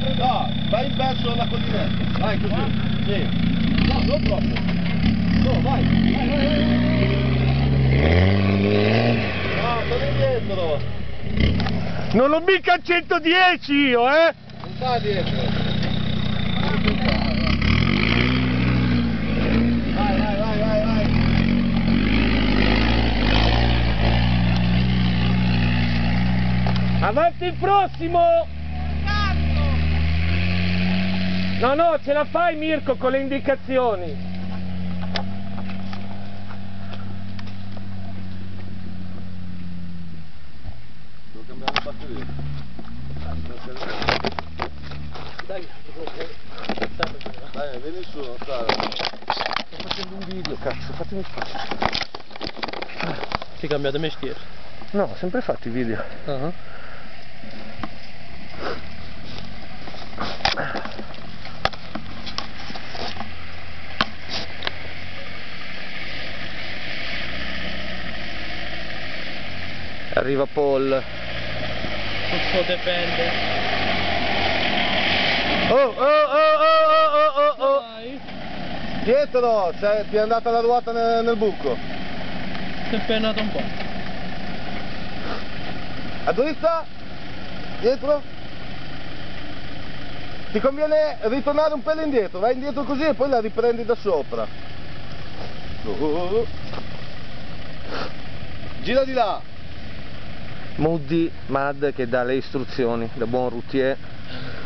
No, vai verso la collinetta. Vai così. Sì. No, non troppo. No, vai. No, torna indietro. Non ho mica il 110 io, eh! Non sta dietro. Vai. Avanti il prossimo! No, ce la fai Mirko con le indicazioni. Devo cambiare la batteria. Dai, vieni su, non stare. Sto facendo un video, cazzo, fatemi fare. Si cambiate mestiere. No, ho sempre fatto i video. Arriva Paul. Tutto dipende. Oh! Vai. Dietro, ti è andata la ruota nel buco. Si è pennato un po'. A dritta, dietro. Ti conviene ritornare un pelo indietro, vai indietro così e poi la riprendi da sopra. Gira di là. Mad che dà le istruzioni, da buon routier.